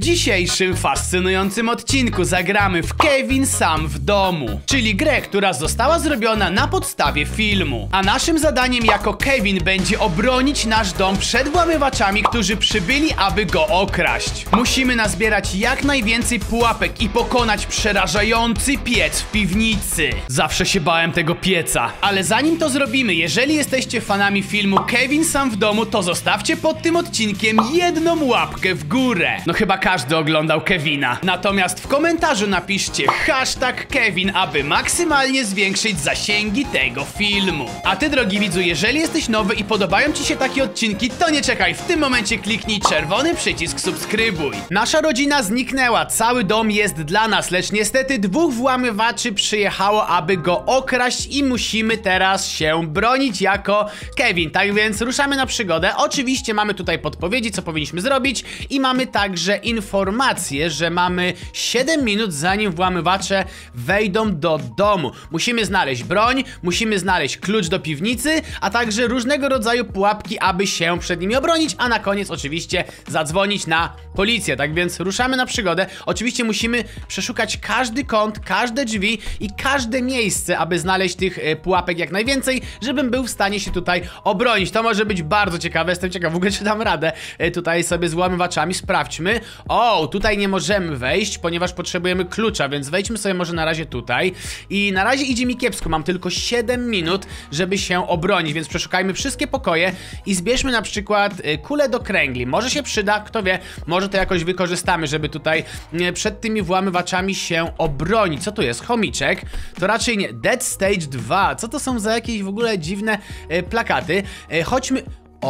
dzisiejszym fascynującym odcinku zagramy w Kevin Sam w domu, czyli grę, która została zrobiona na podstawie filmu. A naszym zadaniem jako Kevin będzie obronić nasz dom przed włamywaczami, którzy przybyli, aby go okraść. Musimy nazbierać jak najwięcej pułapek i pokonać przerażający piec w piwnicy. Zawsze się bałem tego pieca. Ale zanim to zrobimy, jeżeli jesteście fanami filmu Kevin Sam w domu, to zostawcie pod tym odcinkiem jedną łapkę w górę. No chyba każdy oglądał Kevina. Natomiast w komentarzu napiszcie #Kevin, aby maksymalnie zwiększyć zasięgi tego filmu. A ty, drogi widzu, jeżeli jesteś nowy i podobają ci się takie odcinki, to nie czekaj, w tym momencie kliknij czerwony przycisk subskrybuj. Nasza rodzina zniknęła, cały dom jest dla nas, lecz niestety dwóch włamywaczy przyjechało, aby go okraść i musimy teraz się bronić jako Kevin. Tak więc ruszamy na przygodę. Oczywiście mamy tutaj podpowiedzi, co powinniśmy zrobić i mamy także informację, że mamy 7 minut, zanim włamywacze wejdą do domu. Musimy znaleźć broń, musimy znaleźć klucz do piwnicy, a także różnego rodzaju pułapki, aby się przed nimi obronić, a na koniec oczywiście zadzwonić na policję. Tak więc ruszamy na przygodę. Oczywiście musimy przeszukać każdy kąt, każde drzwi i każde miejsce, aby znaleźć tych pułapek jak najwięcej, żebym był w stanie się tutaj obronić. To może być bardzo ciekawe, jestem ciekaw w ogóle, czy dam radę tutaj sobie z włamywaczami. Sprawdźmy. O, tutaj nie możemy wejść, ponieważ potrzebujemy klucza, więc wejdźmy sobie może na razie tutaj. I na razie idzie mi kiepsko, mam tylko 7 minut, żeby się obronić, więc przeszukajmy wszystkie pokoje i zbierzmy na przykład kulę do kręgli. Może się przyda, kto wie, może to jakoś wykorzystamy, żeby tutaj przed tymi włamywaczami się obronić. Co tu jest? Chomiczek? To raczej nie. Dead Stage 2. Co to są za jakieś w ogóle dziwne plakaty? Chodźmy...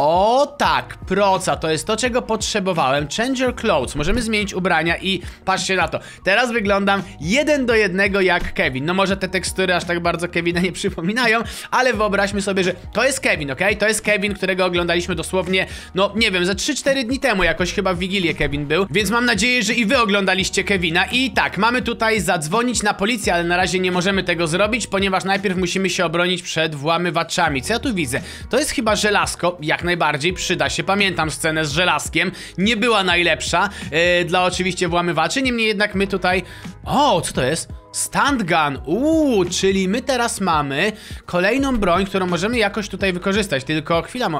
O tak, proca, to jest to, czego potrzebowałem. Change your clothes, możemy zmienić ubrania i patrzcie na to. Teraz wyglądam 1 do 1 jak Kevin. No może te tekstury aż tak bardzo Kevina nie przypominają, ale wyobraźmy sobie, że to jest Kevin, okej? To jest Kevin, którego oglądaliśmy dosłownie, no nie wiem, ze 3-4 dni temu jakoś, chyba w Wigilię Kevin był. Więc mam nadzieję, że i wy oglądaliście Kevina. I tak, mamy tutaj zadzwonić na policję, ale na razie nie możemy tego zrobić, ponieważ najpierw musimy się obronić przed włamywaczami. Co ja tu widzę? To jest chyba żelazko, jak najbardziej przyda się. Pamiętam scenę z żelazkiem. Nie była najlepsza dla oczywiście włamywaczy, niemniej jednak my tutaj... O, co to jest? Stand gun, czyli my teraz mamy kolejną broń, którą możemy jakoś tutaj wykorzystać, tylko chwila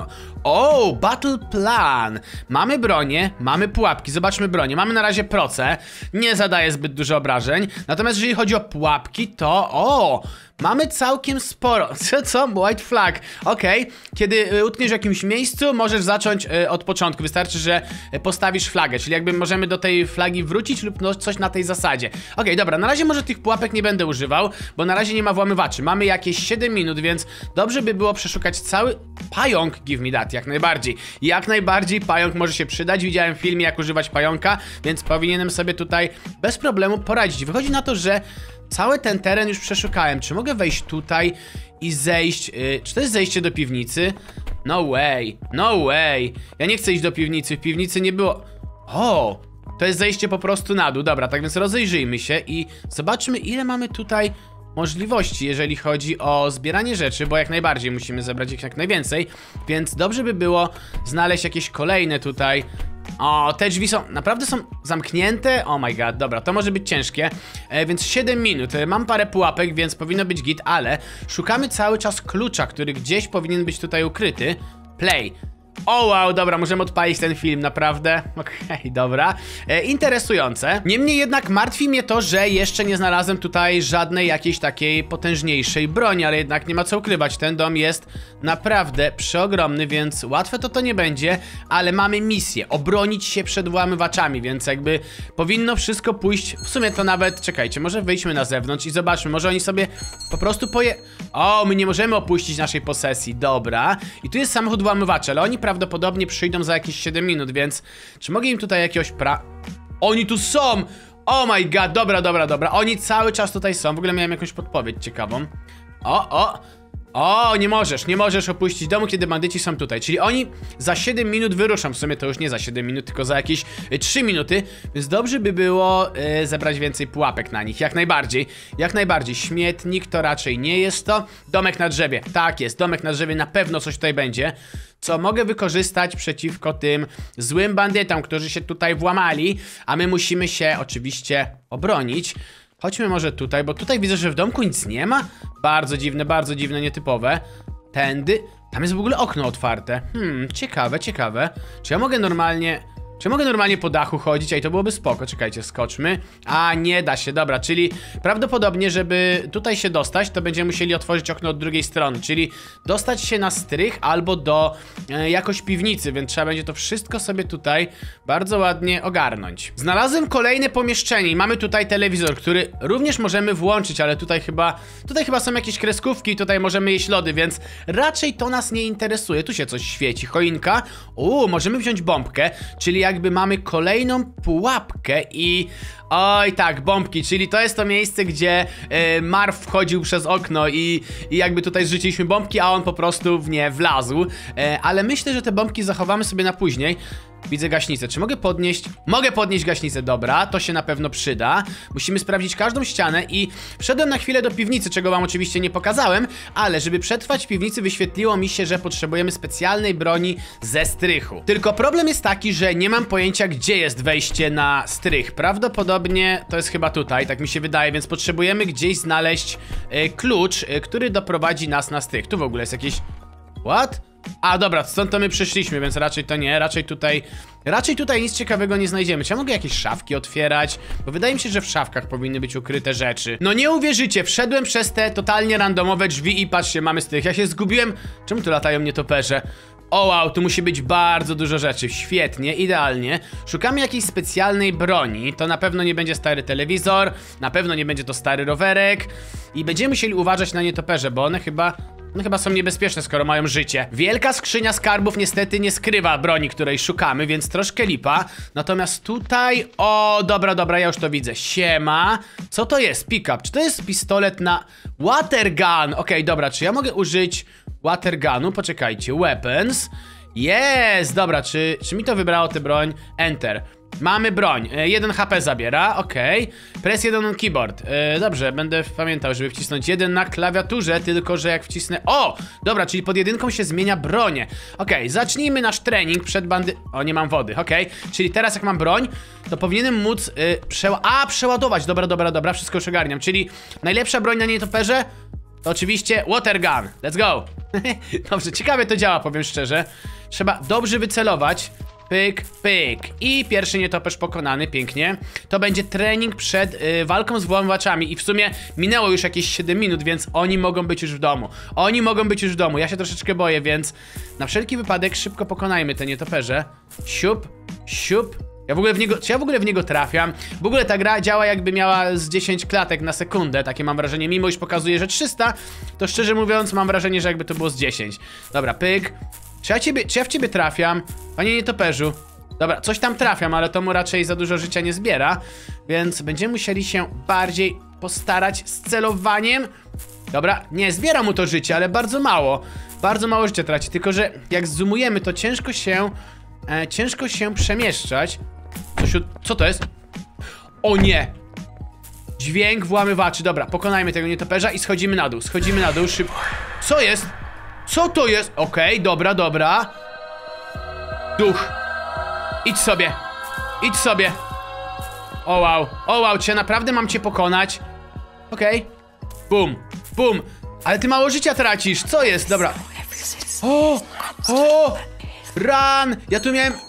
battle plan. Mamy bronię, mamy pułapki, zobaczmy bronię, mamy na razie proce, nie zadaje zbyt dużo obrażeń, natomiast jeżeli chodzi o pułapki, to mamy całkiem sporo. Co? White flag. Okej. Kiedy utkniesz w jakimś miejscu, możesz zacząć od początku. Wystarczy, że postawisz flagę, czyli jakby możemy do tej flagi wrócić lub no, coś na tej zasadzie. Okej, dobra, na razie może tych pułapek nie będę używał, bo na razie nie ma włamywaczy. Mamy jakieś 7 minut, więc dobrze by było przeszukać cały... Pająk, give me that, jak najbardziej. Jak najbardziej pająk może się przydać. Widziałem w filmie, jak używać pająka, więc powinienem sobie tutaj bez problemu poradzić. Wychodzi na to, że cały ten teren już przeszukałem. Czy mogę wejść tutaj i zejść? Czy to jest zejście do piwnicy? No way, no way. Ja nie chcę iść do piwnicy, w piwnicy nie było... O, to jest zejście po prostu na dół. Dobra, tak więc rozejrzyjmy się i zobaczmy, ile mamy tutaj możliwości, jeżeli chodzi o zbieranie rzeczy, bo jak najbardziej musimy zebrać ich jak najwięcej, więc dobrze by było znaleźć jakieś kolejne tutaj... O, te drzwi naprawdę są zamknięte? Oh my god, dobra, to może być ciężkie, więc 7 minut, mam parę pułapek, więc powinno być git, ale szukamy cały czas klucza, który gdzieś powinien być tutaj ukryty. Play. O wow, dobra, możemy odpalić ten film, naprawdę? Okej, dobra. Interesujące. Niemniej jednak martwi mnie to, że jeszcze nie znalazłem tutaj żadnej jakiejś takiej potężniejszej broni, ale jednak nie ma co ukrywać, ten dom jest naprawdę przeogromny, więc łatwe to nie będzie, ale mamy misję, obronić się przed włamywaczami, więc jakby powinno wszystko pójść, w sumie to nawet, czekajcie, może wyjdźmy na zewnątrz i zobaczmy, może oni sobie po prostu O, my nie możemy opuścić naszej posesji, dobra. I tu jest samochód włamywaczy, ale oni prawdopodobnie przyjdą za jakieś 7 minut, więc czy mogę im tutaj jakiegoś Oni tu są! Oh my god, dobra. Oni cały czas tutaj są, w ogóle miałem jakąś podpowiedź ciekawą. O, nie możesz opuścić domu, kiedy bandyci są tutaj. Czyli oni za 7 minut wyruszą. W sumie to już nie za 7 minut, tylko za jakieś 3 minuty. Więc dobrze by było zebrać więcej pułapek na nich. Jak najbardziej. Jak najbardziej. Śmietnik to raczej nie jest to. Domek na drzewie. Tak jest, domek na drzewie. Na pewno coś tutaj będzie. Co mogę wykorzystać przeciwko tym złym bandytom, którzy się tutaj włamali. A my musimy się oczywiście obronić. Chodźmy może tutaj, bo tutaj widzę, że w domku nic nie ma. Bardzo dziwne, nietypowe. Tędy. Tam jest w ogóle okno otwarte. Ciekawe. Czy ja mogę normalnie po dachu chodzić? Ej, to byłoby spoko. Czekajcie, skoczmy. A, nie da się, dobra, czyli prawdopodobnie, żeby tutaj się dostać, to będziemy musieli otworzyć okno od drugiej strony, czyli dostać się na strych albo do jakoś piwnicy, więc trzeba będzie to wszystko sobie tutaj bardzo ładnie ogarnąć. Znalazłem kolejne pomieszczenie i mamy tutaj telewizor, który również możemy włączyć, ale tutaj chyba są jakieś kreskówki i tutaj możemy jeść lody, więc raczej to nas nie interesuje. Tu się coś świeci, choinka. Możemy wziąć bombkę, czyli jakby mamy kolejną pułapkę i... Oj tak, bombki, czyli to jest to miejsce, gdzie Marv wchodził przez okno i jakby tutaj zrzuciliśmy bombki, a on po prostu w nie wlazł. Ale myślę, że te bombki zachowamy sobie na później. Widzę gaśnicę. Czy mogę podnieść? Mogę podnieść gaśnicę, dobra, to się na pewno przyda. Musimy sprawdzić każdą ścianę i wszedłem na chwilę do piwnicy, czego wam oczywiście nie pokazałem, ale żeby przetrwać w piwnicy wyświetliło mi się, że potrzebujemy specjalnej broni ze strychu. Tylko problem jest taki, że nie mam pojęcia, gdzie jest wejście na strych. Prawdopodobnie to jest chyba tutaj, tak mi się wydaje, więc potrzebujemy gdzieś znaleźć klucz, który doprowadzi nas na strych. Tu w ogóle jest jakieś... What? A dobra, stąd to my przyszliśmy, więc raczej to nie, raczej tutaj nic ciekawego nie znajdziemy. Czy ja mogę jakieś szafki otwierać? Bo wydaje mi się, że w szafkach powinny być ukryte rzeczy. No nie uwierzycie, wszedłem przez te totalnie randomowe drzwi i patrzcie, mamy strych. Ja się zgubiłem. Czemu tu latają nietoperze? O wow, tu musi być bardzo dużo rzeczy. Świetnie, idealnie. Szukamy jakiejś specjalnej broni. To na pewno nie będzie stary telewizor, na pewno nie będzie to stary rowerek. I będziemy musieli uważać na nietoperze, bo one chyba są niebezpieczne, skoro mają życie. Wielka skrzynia skarbów niestety nie skrywa broni, której szukamy, więc troszkę lipa. Natomiast tutaj... O, dobra, ja już to widzę. Siema. Co to jest? Pick-up. Czy to jest pistolet na... Water gun. Okej, dobra, czy ja mogę użyć water gunu? Poczekajcie. Weapons. Jest! Dobra, czy mi to wybrało tę broń? Enter. Mamy broń, 1 HP zabiera, okej. Press 1 on keyboard, dobrze, będę pamiętał, żeby wcisnąć 1 na klawiaturze, tylko że jak wcisnę... O! Dobra, czyli pod 1 się zmienia bronię. Okej, zacznijmy nasz trening przed O, nie mam wody, okej. Czyli teraz jak mam broń, to powinienem móc przeładować, dobra, wszystko już ogarniam. Czyli najlepsza broń na nietoperze to oczywiście water gun, let's go. Dobrze, ciekawie to działa, powiem szczerze. Trzeba dobrze wycelować. Pyk, pyk. I pierwszy nietoperz pokonany, pięknie. To będzie trening przed walką z włamywaczami. I w sumie minęło już jakieś 7 minut, więc oni mogą być już w domu. Ja się troszeczkę boję, więc na wszelki wypadek szybko pokonajmy te nietoperze. Siup, siup. Czy ja w ogóle w niego trafiam? W ogóle ta gra działa jakby miała z 10 klatek na sekundę. Takie mam wrażenie, mimo już pokazuje, że 300. To szczerze mówiąc mam wrażenie, że jakby to było z 10. Dobra, pyk. Czy ja w ciebie trafiam? Panie nietoperzu. Dobra, coś tam trafiam, ale to mu raczej za dużo życia nie zbiera. Więc będziemy musieli się bardziej postarać z celowaniem. Dobra, nie, zbiera mu to życie, ale bardzo mało. Bardzo mało życia traci, tylko że jak zoomujemy, to ciężko się przemieszczać. Co to jest? O nie! Dźwięk włamywaczy. Dobra, pokonajmy tego nietoperza i schodzimy na dół szybko. Co jest? Co to jest? Okej, dobra. Duch. Idź sobie. O wow, czy ja naprawdę mam cię pokonać? Okej. Bum. Ale ty mało życia tracisz, co jest? Dobra. Run! Ja tu miałem...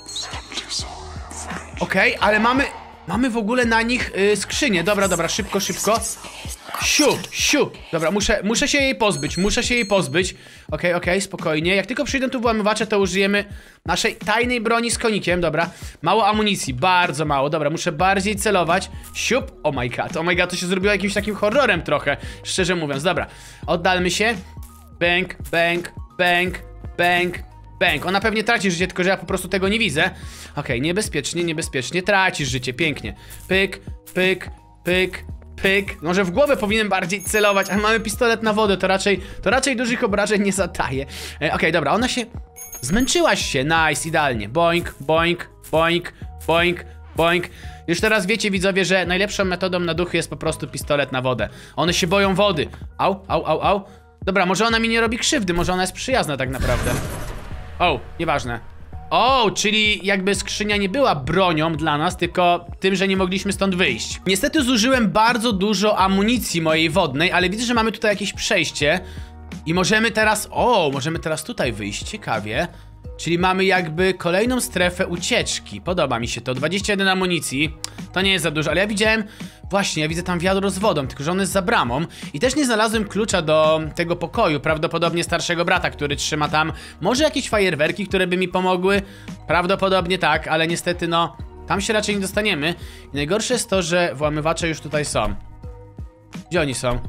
Okej, ale mamy w ogóle na nich skrzynię. Dobra, szybko. Siu. Dobra, muszę się jej pozbyć. Okej, spokojnie. Jak tylko przyjdą tu włamywacze, to użyjemy naszej tajnej broni z konikiem. Dobra, mało amunicji, bardzo mało. Dobra, muszę bardziej celować. Siup, oh my god, to się zrobiło jakimś takim horrorem trochę, szczerze mówiąc. Dobra, oddalmy się. Bang. Ona pewnie traci życie, tylko że ja po prostu tego nie widzę. Okej, niebezpiecznie. Tracisz życie, pięknie. Pyk. Pyk. Może w głowę powinienem bardziej celować, ale mamy pistolet na wodę, to raczej dużych obrażeń nie zadaje. Okej, dobra, ona się... Zmęczyłaś się, nice, idealnie. Boink, boink, boink, boink, boink. Już teraz wiecie, widzowie, że najlepszą metodą na duchy jest po prostu pistolet na wodę. One się boją wody. Au, au, au, au. Dobra, może ona mi nie robi krzywdy, może ona jest przyjazna tak naprawdę. O, nieważne. O, czyli jakby skrzynia nie była bronią dla nas, tylko tym, że nie mogliśmy stąd wyjść. Niestety zużyłem bardzo dużo amunicji mojej wodnej, ale widzę, że mamy tutaj jakieś przejście. I możemy teraz... O, możemy teraz tutaj wyjść, ciekawie. Czyli mamy jakby kolejną strefę ucieczki. Podoba mi się to, 21 amunicji. To nie jest za dużo, ale ja widziałem... Właśnie, ja widzę tam wiadro z wodą, tylko że on jest za bramą. I też nie znalazłem klucza do tego pokoju. Prawdopodobnie starszego brata, który trzyma tam może jakieś fajerwerki, które by mi pomogły. Prawdopodobnie tak, ale niestety no... Tam się raczej nie dostaniemy. I najgorsze jest to, że włamywacze już tutaj są. Gdzie oni są?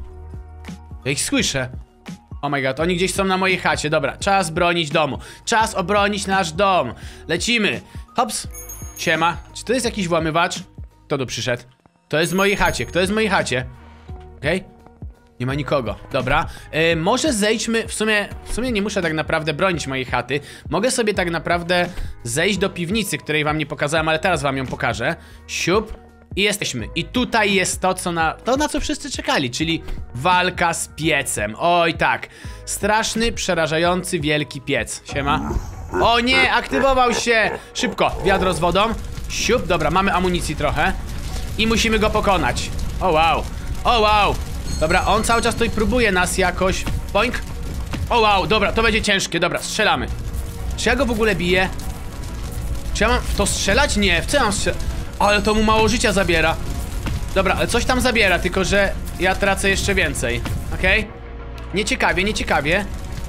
Ja ich słyszę. Oh my god, oni gdzieś są na mojej chacie. Dobra, czas bronić domu. Czas obronić nasz dom. Lecimy. Hops. Siema. Czy to jest jakiś włamywacz? Kto tu przyszedł? To jest w mojej chacie. Kto jest w mojej chacie? Okej. Nie ma nikogo. Dobra. Może zejdźmy... W sumie nie muszę tak naprawdę bronić mojej chaty. Mogę sobie tak naprawdę zejść do piwnicy, której wam nie pokazałem, ale teraz wam ją pokażę. Siup. I jesteśmy. I tutaj jest to, na co wszyscy czekali, czyli walka z piecem. Oj tak. Straszny, przerażający, wielki piec. Siema. O nie, aktywował się. Szybko, wiadro z wodą. Siup, dobra, mamy amunicji trochę. I musimy go pokonać. O wow. O wow. Dobra, on cały czas tutaj próbuje nas jakoś... Boink. O wow, dobra, to będzie ciężkie. Dobra, strzelamy. Czy ja go w ogóle biję? Czy ja mam w to strzelać? Nie, w co ja mam strzelać? Ale to mu mało życia zabiera. Dobra, ale coś tam zabiera, tylko że ja tracę jeszcze więcej. Okej? Nieciekawie, nieciekawie.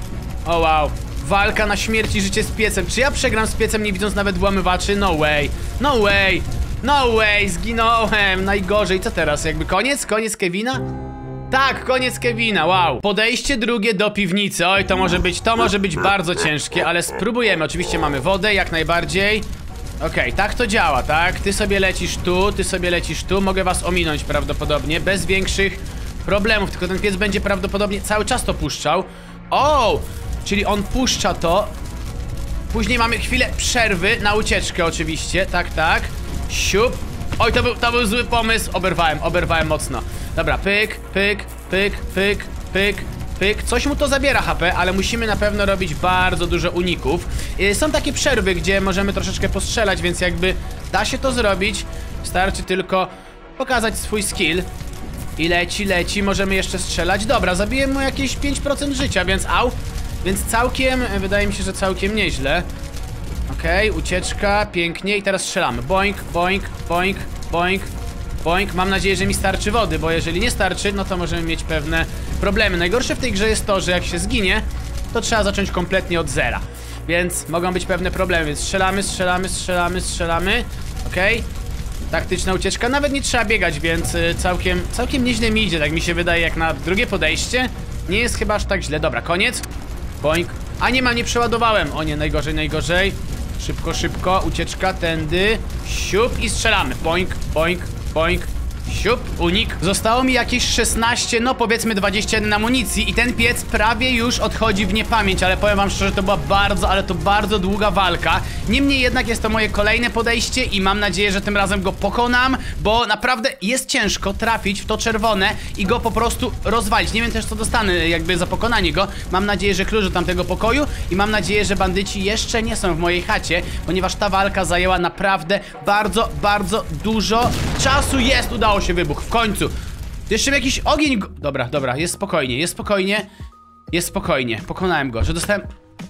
O wow. Walka na śmierć i życie z piecem. Czy ja przegram z piecem, nie widząc nawet włamywaczy? No way. No way. No way, zginąłem. Najgorzej. Co teraz? Jakby koniec? Koniec Kevina? Tak, koniec Kevina, wow. Podejście drugie do piwnicy. Oj, to może być bardzo ciężkie, ale spróbujemy. Oczywiście mamy wodę, jak najbardziej. Okej, tak to działa, tak? Ty sobie lecisz tu, ty sobie lecisz tu. Mogę was ominąć prawdopodobnie, bez większych problemów. Tylko ten pies będzie prawdopodobnie cały czas to puszczał. O! Czyli on puszcza to. Później mamy chwilę przerwy na ucieczkę oczywiście. Tak, tak. Siup. Oj, to był zły pomysł. Oberwałem mocno. Dobra, pyk, pyk, pyk, pyk, pyk, pyk. Coś mu to zabiera HP, ale musimy na pewno robić bardzo dużo uników. Są takie przerwy, gdzie możemy troszeczkę postrzelać, więc jakby da się to zrobić. Wystarczy tylko pokazać swój skill. I leci, możemy jeszcze strzelać. Dobra, zabiłem mu jakieś 5% życia, więc au. Więc całkiem, wydaje mi się, że całkiem nieźle. Okej, ucieczka, pięknie i teraz strzelamy. Boink, boink, boink, boink, boink. Mam nadzieję, że mi starczy wody, bo jeżeli nie starczy, no to możemy mieć pewne problemy. Najgorsze w tej grze jest to, że jak się zginie, to trzeba zacząć kompletnie od zera. Więc mogą być pewne problemy, więc strzelamy. Okej. Taktyczna ucieczka, nawet nie trzeba biegać, więc całkiem nieźle mi idzie, tak mi się wydaje, jak na drugie podejście. Nie jest chyba aż tak źle. Dobra, koniec. Boink. A nie przeładowałem. O nie, najgorzej. Szybko, ucieczka, tędy. Siup i strzelamy. Boink, boink, boink. Siup, unik. Zostało mi jakieś 16, no powiedzmy 21 amunicji i ten piec prawie już odchodzi w niepamięć, ale powiem wam szczerze, to była bardzo długa walka. Niemniej jednak jest to moje kolejne podejście i mam nadzieję, że tym razem go pokonam, bo naprawdę jest ciężko trafić w to czerwone i go po prostu rozwalić. Nie wiem też, co dostanę jakby za pokonanie go. Mam nadzieję, że klucz do tamtego pokoju i mam nadzieję, że bandyci jeszcze nie są w mojej chacie, ponieważ ta walka zajęła naprawdę bardzo dużo czasu. Udało się wybuch, w końcu. Jeszcze jakiś ogień. Dobra, jest spokojnie. Pokonałem go, że dostałem...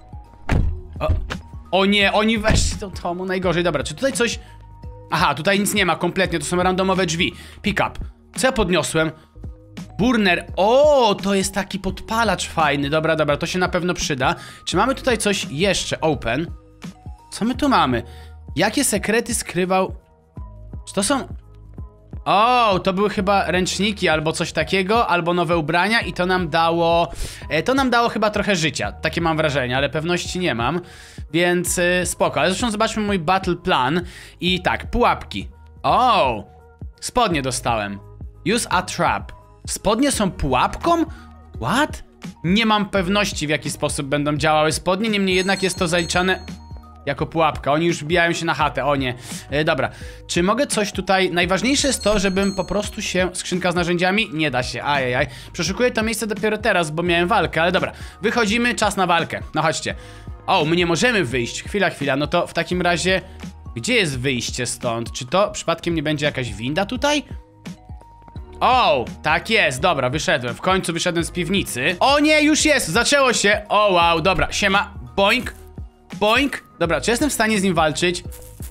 O nie, oni weszli do domu, najgorzej. Dobra, czy tutaj coś... Aha, tutaj nic nie ma kompletnie, to są randomowe drzwi. Pick up. Co ja podniosłem? Burner. O, to jest taki podpalacz fajny. Dobra, to się na pewno przyda. Czy mamy tutaj coś jeszcze? Open. Co my tu mamy? Jakie sekrety skrywał... Czy to są... O, to były chyba ręczniki albo coś takiego, albo nowe ubrania i to nam dało chyba trochę życia. Takie mam wrażenie, ale pewności nie mam. Więc spoko, ale zresztą zobaczmy mój battle plan. I tak, pułapki. O, spodnie dostałem. Use a trap. Spodnie są pułapką? What? Nie mam pewności, w jaki sposób będą działały spodnie, niemniej jednak jest to zaliczane jako pułapka. Oni już wbijają się na chatę, o nie. Dobra, czy mogę coś tutaj... Najważniejsze jest to, żebym po prostu się... Skrzynka z narzędziami? Nie da się, ajajaj. Przeszukuję to miejsce dopiero teraz, bo miałem walkę, ale dobra. Wychodzimy, czas na walkę. No chodźcie. O, my nie możemy wyjść. Chwila, no to w takim razie... Gdzie jest wyjście stąd? Czy to przypadkiem nie będzie jakaś winda tutaj? O, tak jest, dobra, wyszedłem. W końcu wyszedłem z piwnicy. O nie, już jest, zaczęło się. O wow, dobra, siema, boink. Boink. Dobra, czy jestem w stanie z nim walczyć?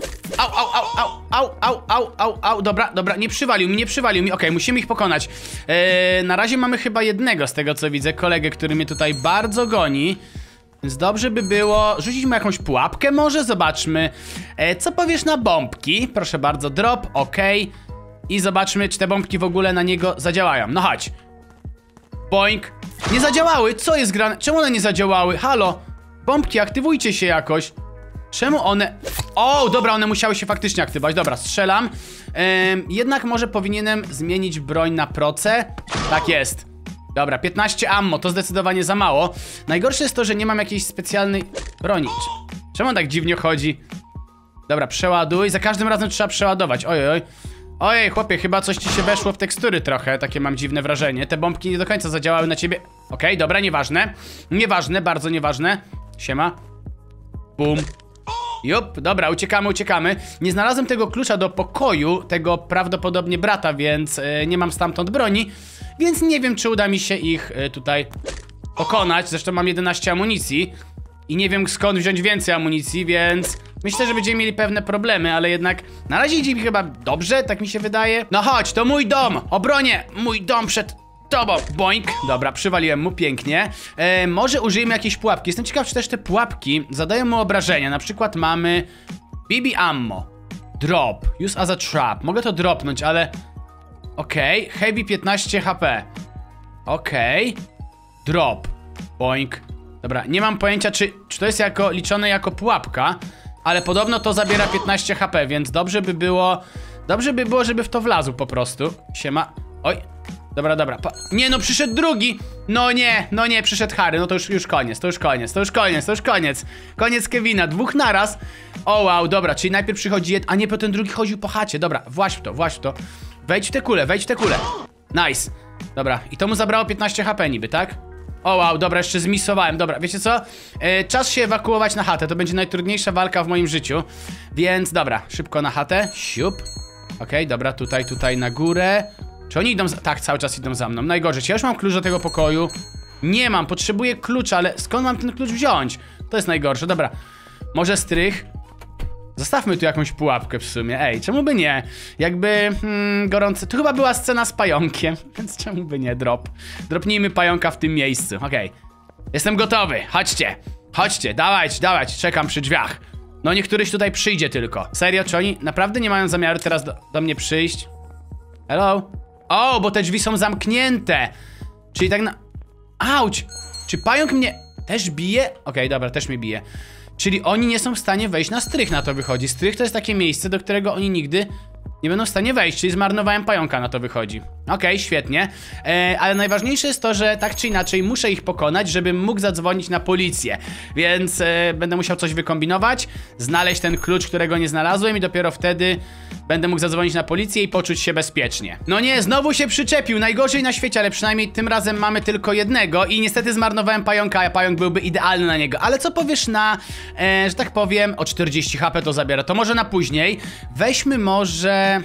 Au, dobra, nie przywalił mi, okej, musimy ich pokonać. Na razie mamy chyba jednego z tego co widzę, kolegę, który mnie tutaj bardzo goni. Więc dobrze by było rzucić mu jakąś pułapkę może, zobaczmy. Co powiesz na bombki? Proszę bardzo, drop, okej. I zobaczmy, czy te bombki w ogóle na niego zadziałają. No chodź. Boink. Nie zadziałały, co jest grane? Czemu one nie zadziałały? Halo? Bombki, aktywujcie się jakoś. Czemu one... O, dobra, one musiały się faktycznie aktywować. Dobra, strzelam. Jednak może powinienem zmienić broń na proce. Tak jest. Dobra, 15 ammo, to zdecydowanie za mało. Najgorsze jest to, że nie mam jakiejś specjalnej broni. Czemu on tak dziwnie chodzi? Dobra, przeładuj. Za każdym razem trzeba przeładować. Ojej. Ojej, chłopie, chyba coś ci się weszło w tekstury trochę. Takie mam dziwne wrażenie. Te bombki nie do końca zadziałały na ciebie. Okej, dobra, nieważne. Nieważne, bardzo nieważne. Siema. Bum. Jup, dobra, uciekamy. Nie znalazłem tego klucza do pokoju, tego prawdopodobnie brata, więc nie mam stamtąd broni. Więc nie wiem, czy uda mi się ich tutaj pokonać. Zresztą mam 11 amunicji. I nie wiem, skąd wziąć więcej amunicji, więc myślę, że będziemy mieli pewne problemy, ale jednak na razie idzie mi chyba dobrze, tak mi się wydaje. No chodź, to mój dom, obronię mój dom przed tobą. Boink. Dobra, przywaliłem mu, pięknie. Może użyjemy jakiejś pułapki. Jestem ciekaw, czy też te pułapki zadają mu obrażenia. Na przykład mamy BB ammo. Drop. Use as a trap. Mogę to dropnąć, ale... Okej, heavy 15 HP. Okej. Drop. Boink. Dobra, nie mam pojęcia, czy to jest liczone jako pułapka, ale podobno to zabiera 15 HP, więc dobrze by było, żeby w to wlazł po prostu. Siema. Oj. Dobra. Nie, no przyszedł drugi. No nie, przyszedł Harry. No to już koniec. Koniec Kevina, dwóch naraz. O wow, dobra, czyli najpierw przychodzi a nie, bo ten drugi chodził po chacie. Dobra, właź w to. Wejdź w tę kulę. Nice. Dobra, i to mu zabrało 15 HP niby, tak? O wow, dobra, jeszcze zmisowałem. Dobra, wiecie co? Czas się ewakuować na chatę. To będzie najtrudniejsza walka w moim życiu. Więc dobra, szybko na chatę. Siup. Okej, dobra, tutaj na górę. Czy oni idą tak, cały czas idą za mną. Najgorzej, czy ja już mam klucz do tego pokoju? Nie mam, potrzebuję klucza, ale skąd mam ten klucz wziąć? To jest najgorsze, dobra. Może strych? Zostawmy tu jakąś pułapkę w sumie. Ej, czemu by nie? Jakby gorący. Tu chyba była scena z pająkiem, więc czemu by nie? Dropnijmy pająka w tym miejscu. Okej. Jestem gotowy. Chodźcie, dawać. Czekam przy drzwiach. No niech któryś tutaj przyjdzie tylko. Serio, czy oni naprawdę nie mają zamiaru teraz do mnie przyjść? Hello? O, bo te drzwi są zamknięte. Czyli tak na... Auć! Czy pająk mnie też bije? Okej, dobra, też mnie bije. Czyli oni nie są w stanie wejść na strych, na to wychodzi. Strych to jest takie miejsce, do którego oni nigdy nie będą w stanie wejść, czyli zmarnowałem pająka, na to wychodzi. Okej, świetnie. Ale najważniejsze jest to, że tak czy inaczej muszę ich pokonać, żebym mógł zadzwonić na policję. Więc będę musiał coś wykombinować, znaleźć ten klucz, którego nie znalazłem i dopiero wtedy będę mógł zadzwonić na policję i poczuć się bezpiecznie. No nie, znowu się przyczepił, najgorzej na świecie, ale przynajmniej tym razem mamy tylko jednego i niestety zmarnowałem pająka, a pająk byłby idealny na niego. Ale co powiesz na, że tak powiem, o 40 HP to zabiera, to może na później. Weźmy może...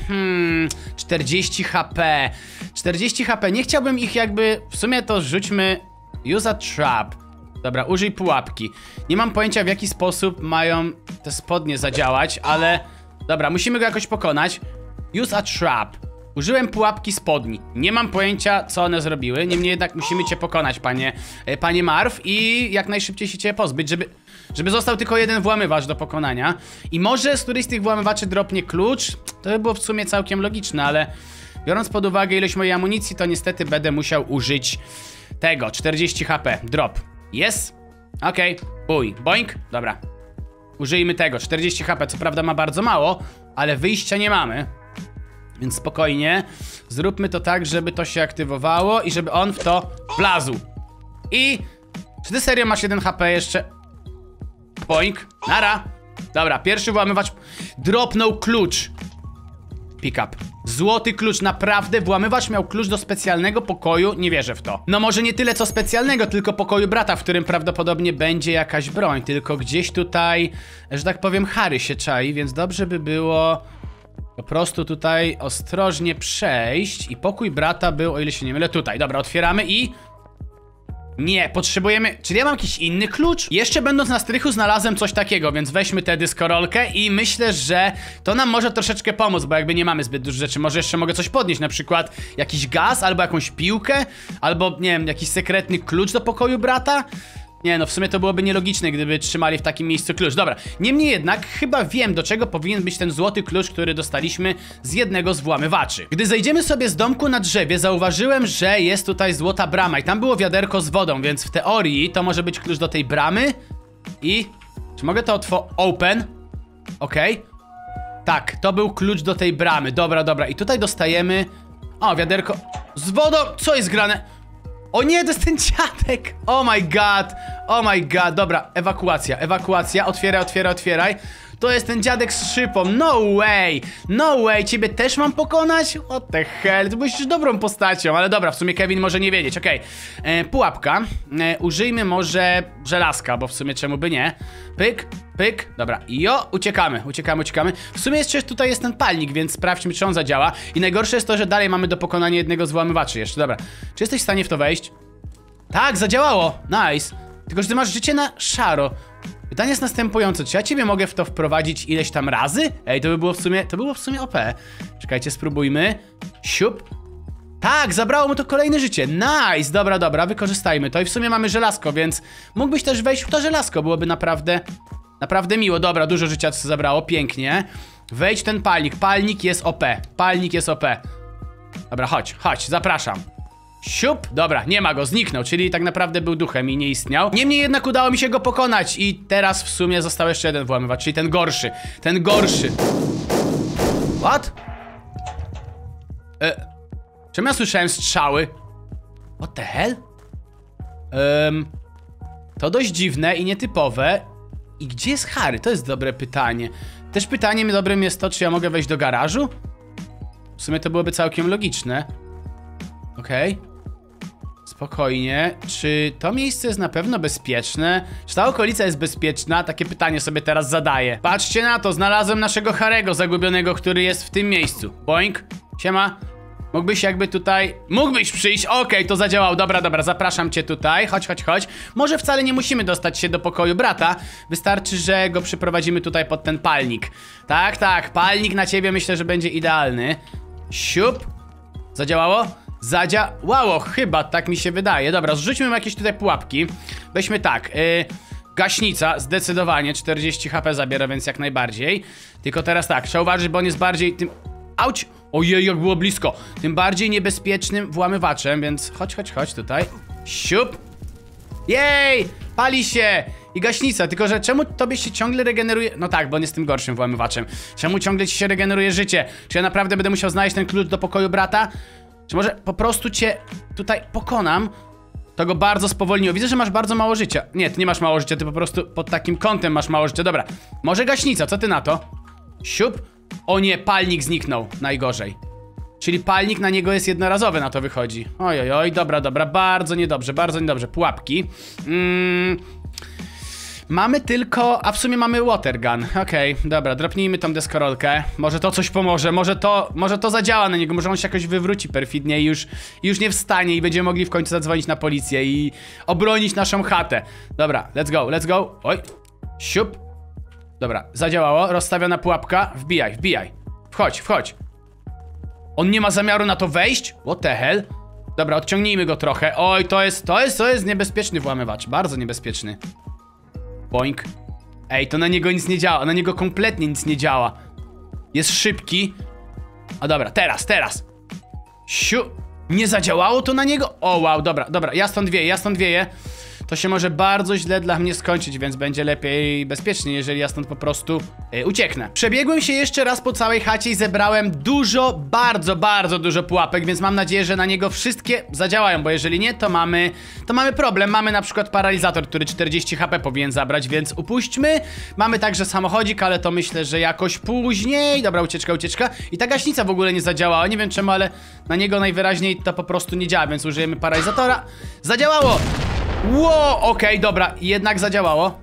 40 HP. 40 HP. Nie chciałbym ich jakby... W sumie to rzućmy... Use a trap. Dobra, użyj pułapki. Nie mam pojęcia, w jaki sposób mają te spodnie zadziałać, ale... Dobra, musimy go jakoś pokonać. Use a trap. Użyłem pułapki spodni. Nie mam pojęcia, co one zrobiły. Niemniej jednak musimy cię pokonać, panie Marv. I jak najszybciej się cię pozbyć, żeby został tylko jeden włamywacz do pokonania. I może z którejś z tych włamywaczy dropnie klucz. To by było w sumie całkiem logiczne, ale biorąc pod uwagę ilość mojej amunicji, to niestety będę musiał użyć tego. 40 HP. Drop. Yes. Okej. Bój. Boink. Dobra. Użyjmy tego. 40 HP. Co prawda ma bardzo mało, ale wyjścia nie mamy. Więc spokojnie. Zróbmy to tak, żeby to się aktywowało i żeby on w to wlazł. I... Czy ty serio masz 1 HP jeszcze? Boink. Nara. Dobra, pierwszy włamywacz dropnął klucz. Pick up. Złoty klucz, naprawdę włamywacz miał klucz do specjalnego pokoju, nie wierzę w to. No może nie tyle co specjalnego, tylko pokoju brata, w którym prawdopodobnie będzie jakaś broń. Tylko gdzieś tutaj, że tak powiem, Harry się czai, więc dobrze by było po prostu tutaj ostrożnie przejść. I pokój brata był, o ile się nie mylę, tutaj. Dobra, otwieramy i... Nie, potrzebujemy... Czyli ja mam jakiś inny klucz? Jeszcze będąc na strychu znalazłem coś takiego, więc weźmy tę dyskorolkę i myślę, że to nam może troszeczkę pomóc, bo jakby nie mamy zbyt dużo rzeczy. Może jeszcze mogę coś podnieść, na przykład jakiś gaz, albo jakąś piłkę, albo, nie wiem, jakiś sekretny klucz do pokoju brata. Nie no, w sumie to byłoby nielogiczne, gdyby trzymali w takim miejscu klucz. Dobra, niemniej jednak chyba wiem, do czego powinien być ten złoty klucz, który dostaliśmy z jednego z włamywaczy. Gdy zejdziemy sobie z domku na drzewie, zauważyłem, że jest tutaj złota brama i tam było wiaderko z wodą, więc w teorii to może być klucz do tej bramy. I... Czy mogę to open? Okej. Tak, to był klucz do tej bramy. Dobra, dobra. I tutaj dostajemy... O, wiaderko z wodą. Co jest grane? O nie, to jest ten dziadek! Oh my god! Oh my god! Dobra, ewakuacja. Otwieraj. To jest ten dziadek z szypą. No way! No way! Ciebie też mam pokonać? What the hell? Ty byłeś już dobrą postacią, ale dobra, w sumie Kevin może nie wiedzieć. Okej. Pułapka. Użyjmy może żelazka, bo w sumie czemu by nie? Pyk. Dobra. Uciekamy. W sumie jeszcze tutaj jest ten palnik, więc sprawdźmy, czy on zadziała. I najgorsze jest to, że dalej mamy do pokonania jednego z włamywaczy jeszcze. Dobra. Czy jesteś w stanie w to wejść? Tak, zadziałało. Nice. Tylko, że ty masz życie na szaro. Pytanie jest następujące, czy ja ciebie mogę w to wprowadzić ileś tam razy? Ej, to było w sumie OP. Czekajcie, spróbujmy. Siup. Tak, zabrało mu to kolejne życie. Nice, dobra, wykorzystajmy to. I w sumie mamy żelazko, więc mógłbyś też wejść w to żelazko. Byłoby naprawdę miło. Dobra, dużo życia co zabrało, pięknie. Wejdź w ten palnik, palnik jest OP. Dobra, chodź, zapraszam. Siup, dobra, nie ma go, zniknął, czyli tak naprawdę był duchem i nie istniał. Niemniej jednak udało mi się go pokonać i teraz w sumie został jeszcze jeden włamywacz, czyli ten gorszy. What? Czemu ja słyszałem strzały? What the hell? To dość dziwne i nietypowe. I gdzie jest Harry? To jest dobre pytanie. Też pytaniem dobrym jest to, czy ja mogę wejść do garażu? W sumie to byłoby całkiem logiczne. Okej. Spokojnie. Czy to miejsce jest na pewno bezpieczne? Czy ta okolica jest bezpieczna? Takie pytanie sobie teraz zadaję. Patrzcie na to, znalazłem naszego Harry'ego zagubionego, który jest w tym miejscu. Boink. Siema. Mógłbyś jakby tutaj... Mógłbyś przyjść, okej, to zadziałało. Dobra, zapraszam cię tutaj. Chodź. Może wcale nie musimy dostać się do pokoju brata. Wystarczy, że go przyprowadzimy tutaj pod ten palnik. Tak, palnik na ciebie myślę, że będzie idealny. Siup. Zadziałało? Zadziałało, chyba, tak mi się wydaje. Dobra, zrzućmy jakieś tutaj pułapki. Weźmy tak, gaśnica, zdecydowanie 40 HP zabiera, więc jak najbardziej. Tylko teraz tak, trzeba uważać, bo on jest bardziej tym... Auć! Ojej, jak było blisko. Tym bardziej niebezpiecznym włamywaczem, więc chodź tutaj. Siup. Jej! Pali się! I gaśnica, tylko że czemu tobie się ciągle regeneruje... No tak, bo on jest tym gorszym włamywaczem. Czemu ciągle ci się regeneruje życie? Czy ja naprawdę będę musiał znaleźć ten klucz do pokoju brata? Czy może po prostu cię tutaj pokonam? To go bardzo spowolniło. Widzę, że masz bardzo mało życia. Nie, ty nie masz mało życia, ty po prostu pod takim kątem masz mało życia. Dobra, może gaśnica, co ty na to? Siup. O nie, palnik zniknął. Najgorzej. Czyli palnik na niego jest jednorazowy, na to wychodzi. Oj, dobra, bardzo niedobrze. Pułapki. Mamy tylko... A w sumie mamy water gun. Okej, dobra, dropnijmy tą deskorolkę. Może to coś pomoże, może to zadziała na niego. Może on się jakoś wywróci perfidnie i już nie wstanie i będziemy mogli w końcu zadzwonić na policję i obronić naszą chatę. Dobra, let's go. Oj, siup. Dobra, zadziałało, rozstawiona pułapka. Wbijaj. Wchodź. On nie ma zamiaru na to wejść? What the hell? Dobra, odciągnijmy go trochę. Oj, to jest niebezpieczny włamywacz. Bardzo niebezpieczny. Boink. Ej, to na niego nic nie działa. Na niego kompletnie nic nie działa. Jest szybki. A dobra, teraz. Nie zadziałało to na niego? O wow, dobra, ja stąd wieję. to się może bardzo źle dla mnie skończyć, więc będzie lepiej bezpiecznie, jeżeli ja stąd po prostu ucieknę. Przebiegłem się jeszcze raz po całej chacie i zebrałem dużo, bardzo dużo pułapek, więc mam nadzieję, że na niego wszystkie zadziałają, bo jeżeli nie, to mamy problem. Mamy na przykład paralizator, który 40 HP powinien zabrać, więc upuśćmy. Mamy także samochodzik, ale to myślę, że jakoś później. Dobra, ucieczka. I ta gaśnica w ogóle nie zadziałała, nie wiem czemu, ale na niego najwyraźniej to po prostu nie działa, więc użyjemy paralizatora. Zadziałało! Wow, okej, dobra, jednak zadziałało.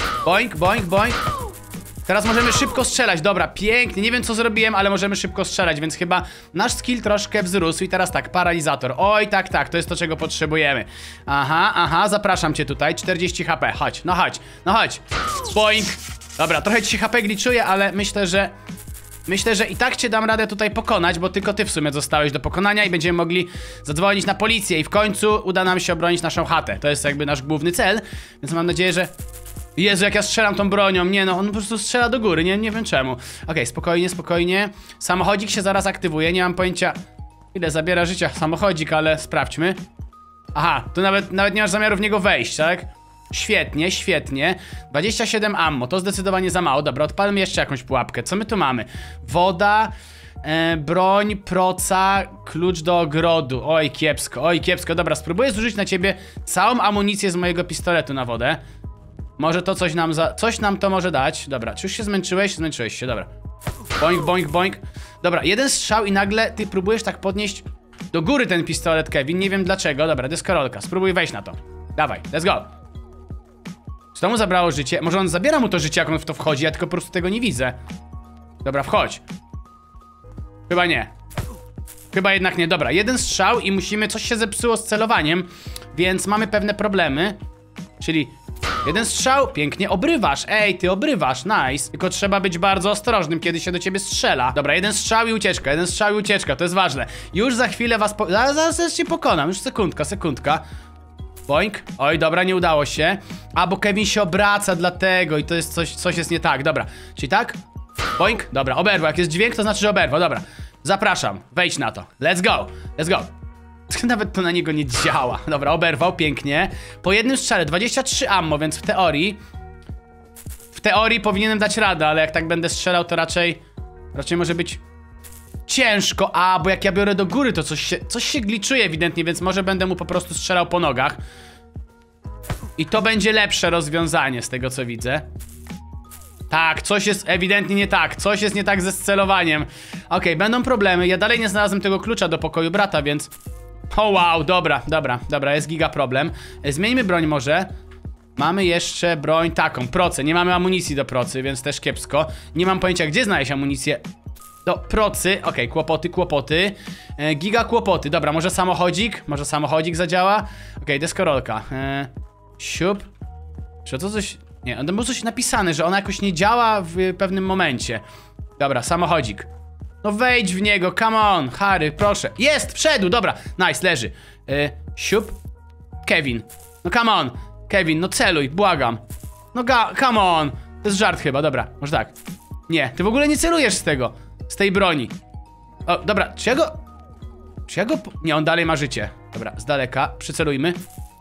Boink. Teraz możemy szybko strzelać, dobra, pięknie. Nie wiem co zrobiłem, ale możemy szybko strzelać, więc chyba nasz skill troszkę wzrósł. I teraz tak, paralizator. Oj, tak, to jest to, czego potrzebujemy. Aha, zapraszam cię tutaj, 40 HP, chodź. Boink. Dobra, trochę ci się HP gliczuje, ale myślę, że i tak cię dam radę tutaj pokonać, bo tylko ty w sumie zostałeś do pokonania i będziemy mogli zadzwonić na policję i w końcu uda nam się obronić naszą chatę. To jest jakby nasz główny cel, więc mam nadzieję, że... Jezu, jak ja strzelam tą bronią, nie no, on po prostu strzela do góry, nie wiem czemu. Okej, spokojnie. Samochodzik się zaraz aktywuje, nie mam pojęcia ile zabiera życia samochodzik, ale sprawdźmy. Aha, tu nawet nie masz zamiaru w niego wejść, tak? Świetnie. 27 ammo, to zdecydowanie za mało. Dobra, odpalmy jeszcze jakąś pułapkę. Co my tu mamy? Woda, broń, proca, klucz do ogrodu. Oj, kiepsko. Dobra, spróbuję zużyć na ciebie całą amunicję z mojego pistoletu na wodę. Może to coś nam to może dać. Dobra, czy już się zmęczyłeś? Zmęczyłeś się, dobra. Boink. Dobra, jeden strzał i nagle ty próbujesz tak podnieść do góry ten pistolet, Kevin. Nie wiem dlaczego. Dobra, deskorolka, spróbuj wejść na to. Dawaj, let's go. Czy to mu zabrało życie? Może on zabiera mu to życie, jak on w to wchodzi, ja tylko po prostu tego nie widzę. Dobra, wchodź. Chyba nie. Chyba jednak nie, dobra, jeden strzał i musimy, coś się zepsuło z celowaniem, więc mamy pewne problemy. Czyli jeden strzał, pięknie, obrywasz, ej, ty obrywasz, nice. Tylko trzeba być bardzo ostrożnym, kiedy się do ciebie strzela. Dobra, jeden strzał i ucieczka, to jest ważne. Już za chwilę was, zaraz cię pokonam, już sekundka. Boink, oj, dobra, nie udało się. A, bo Kevin się obraca dlatego i to jest coś jest nie tak, dobra. Czyli tak, boink, dobra, oberwał, jak jest dźwięk, to znaczy, że oberwał, dobra. Zapraszam, wejdź na to, let's go. Nawet to na niego nie działa. Dobra, oberwał, pięknie. Po jednym strzale 23 ammo, więc w teorii powinienem dać radę, ale jak tak będę strzelał, to raczej może być ciężko. A, bo jak ja biorę do góry, to coś się gliczuje ewidentnie, więc może będę mu po prostu strzelał po nogach. I to będzie lepsze rozwiązanie z tego, co widzę. Tak, coś jest ewidentnie nie tak. Coś jest nie tak ze scelowaniem. Okej, będą problemy. Ja dalej nie znalazłem tego klucza do pokoju brata, więc... O wow, dobra, jest giga problem. Zmieńmy broń może. Mamy jeszcze broń taką, procę. Nie mamy amunicji do procy, więc też kiepsko. Nie mam pojęcia, gdzie znaleźć amunicję do procy. Okej, kłopoty. Giga kłopoty. Dobra, może samochodzik zadziała. Okej, deskorolka. Siup. Czy to coś... Nie, tam było coś napisane, że ona jakoś nie działa w pewnym momencie. Dobra, samochodzik. No wejdź w niego, come on, Harry, proszę. Jest, wszedł, dobra, nice, leży. Siup. Kevin, no come on. Kevin, no celuj, błagam. No come on. To jest żart chyba, dobra, może tak. Nie, ty w ogóle nie celujesz z tej broni. O, dobra, czy ja go... Nie, on dalej ma życie. Dobra, z daleka, przycelujmy.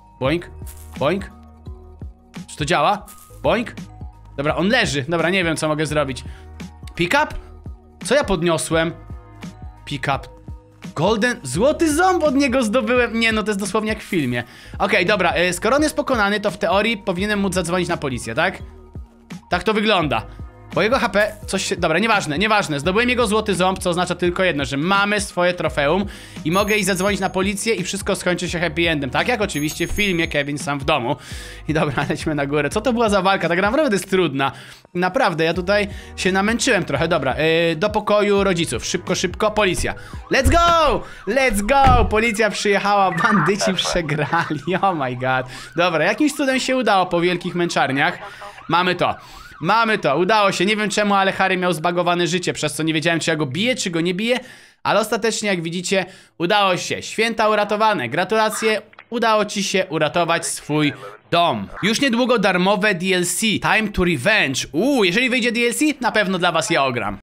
Boink. Czy to działa? Boink. Dobra, on leży, dobra, nie wiem co mogę zrobić. Pick up? Co ja podniosłem? Pick up. Golden... Złoty ząb od niego zdobyłem. Nie, no to jest dosłownie jak w filmie. Okej, dobra, skoro on jest pokonany, to w teorii powinienem móc zadzwonić na policję, tak? Tak to wygląda. Bo jego HP coś się... Dobra, nieważne. Zdobyłem jego złoty ząb, co oznacza tylko jedno, że mamy swoje trofeum i mogę iść zadzwonić na policję i wszystko skończy się happy endem. Tak jak oczywiście w filmie Kevin sam w domu. I dobra, lećmy na górę. Co to była za walka? Tak naprawdę jest trudna. Naprawdę, ja tutaj się namęczyłem trochę. Dobra, do pokoju rodziców. Szybko, policja. Let's go! Policja przyjechała, bandyci przegrali. Oh my god. Dobra, jakimś cudem się udało po wielkich męczarniach. Mamy to, udało się, nie wiem czemu, ale Harry miał zbagowane życie, przez co nie wiedziałem, czy ja go biję, czy go nie biję, ale ostatecznie, jak widzicie, udało się. Święta uratowane, gratulacje, udało ci się uratować swój dom. Już niedługo darmowe DLC, Time to Revenge. Jeżeli wyjdzie DLC, na pewno dla was je ogram.